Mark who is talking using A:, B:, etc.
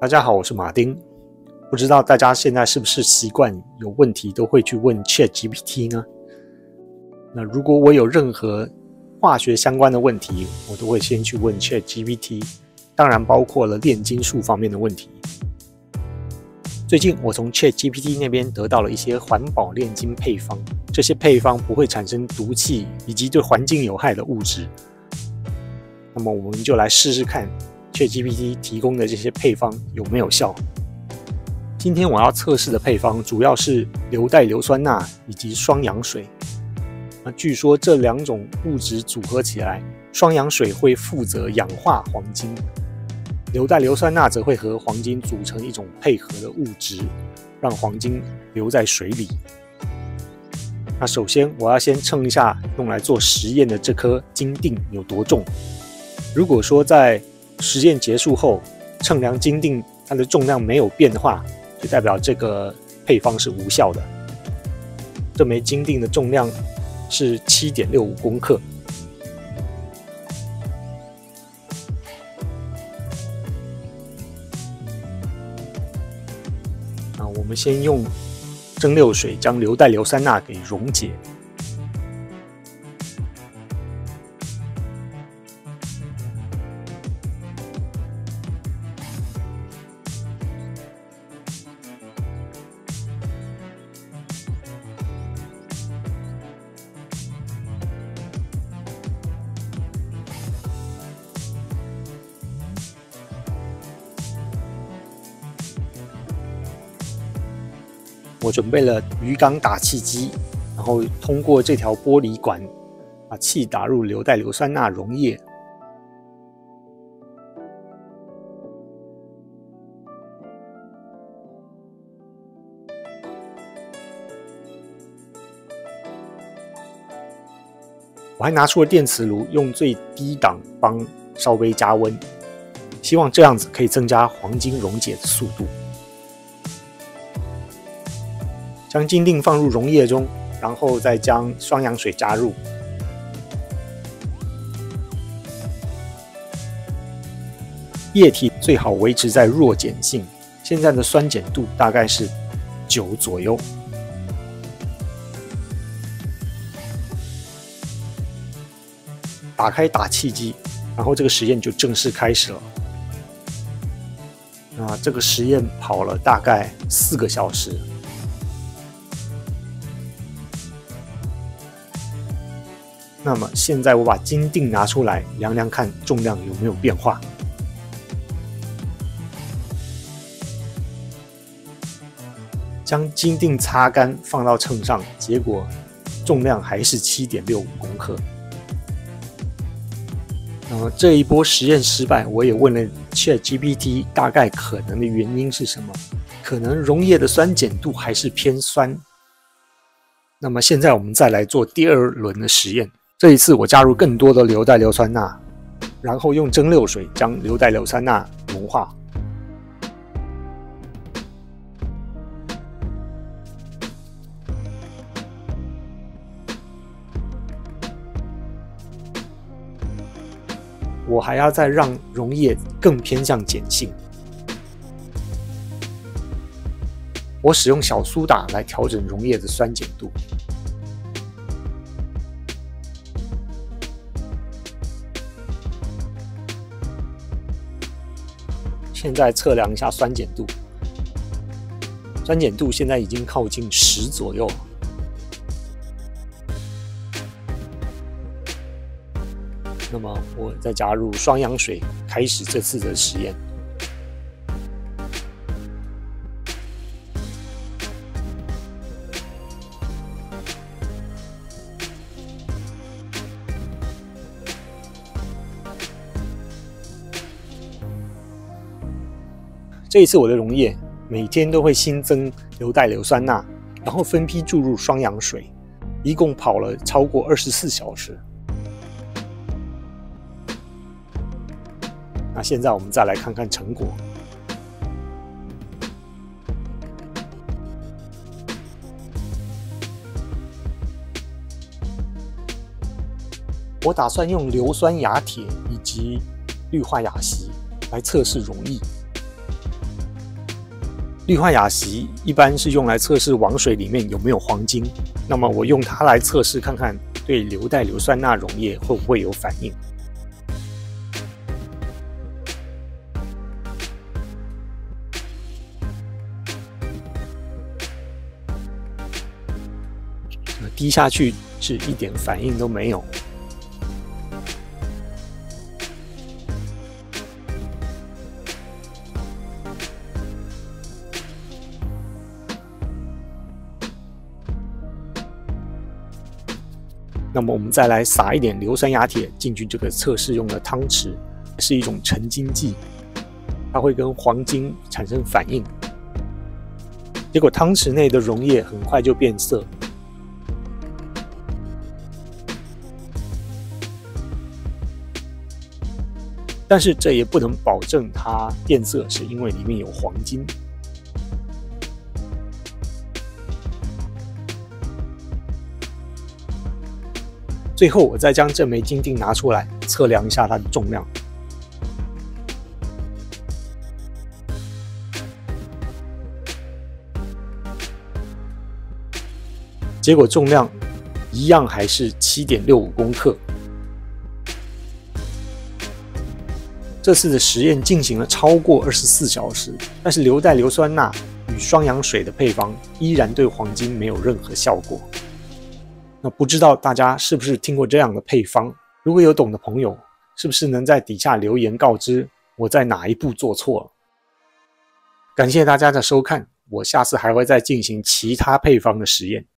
A: 大家好，我是马丁。不知道大家现在是不是习惯有问题都会去问 ChatGPT 呢？那如果我有任何化学相关的问题，我都会先去问 ChatGPT， 当然包括了炼金术方面的问题。最近我从 ChatGPT 那边得到了一些环保炼金配方，这些配方不会产生毒气以及对环境有害的物质。那么我们就来试试看 ChatGPT 提供的这些配方有没有效。今天我要测试的配方主要是硫代硫酸钠以及双氧水。那据说这两种物质组合起来，双氧水会负责氧化黄金，硫代硫酸钠则会和黄金组成一种配合的物质，让黄金留在水里。那首先我要先称一下用来做实验的这颗金锭有多重。如果说在实验结束后称量金锭它的重量没有变的话，就代表这个配方是无效的。这枚金锭的重量是 7.65 公克。那我们先用蒸馏水将硫代硫酸钠给溶解。我准备了鱼缸打气机，然后通过这条玻璃管把气打入硫代硫酸钠溶液。我还拿出了电磁炉，用最低档帮稍微加温，希望这样子可以增加黄金溶解的速度。将金锭放入溶液中，然后再将双氧水加入。液体最好维持在弱碱性，现在的酸碱度大概是9左右。打开打气机，然后这个实验就正式开始了。那这个实验跑了大概4个小时。那么现在我把金锭拿出来量量看重量有没有变化。将金锭擦干放到秤上，结果重量还是 7.65 公克。那么这一波实验失败，我也问了 ChatGPT 大概可能的原因是什么，可能溶液的酸碱度还是偏酸。那么现在我们再来做第2轮的实验。这一次我加入更多的硫代硫酸钠，然后用蒸馏水将硫代硫酸钠融化。我还要再让溶液更偏向碱性。我使用小苏打来调整溶液的酸碱度。现在测量一下酸碱度，酸碱度现在已经靠近10左右。那么我再加入双氧水，开始这次的实验。这一次我的溶液每天都会新增硫代硫酸钠，然后分批注入双氧水，一共跑了超过24小时。那现在我们再来看看成果。我打算用硫酸亚铁以及氯化亚锡来测试溶液。 氯化亚锡一般是用来测试王水里面有没有黄金，那么我用它来测试看看对硫代硫酸钠溶液会不会有反应。滴下去是一点反应都没有。那么我们再来撒一点硫酸亚铁进去这个测试用的汤匙，是一种沉晶剂，它会跟黄金产生反应。结果汤匙内的溶液很快就变色。但是这也不能保证它变色是因为里面有黄金。最后我再将这枚金锭拿出来测量一下它的重量。结果重量一样还是 7.65 公克。这次的实验进行了超过24小时，但是硫代硫酸钠与双氧水的配方依然对黄金没有任何效果。那不知道大家是不是听过这样的配方？如果有懂的朋友，是不是能在底下留言告知我在哪一步做错了？感谢大家的收看，我下次还会再进行其他配方的实验。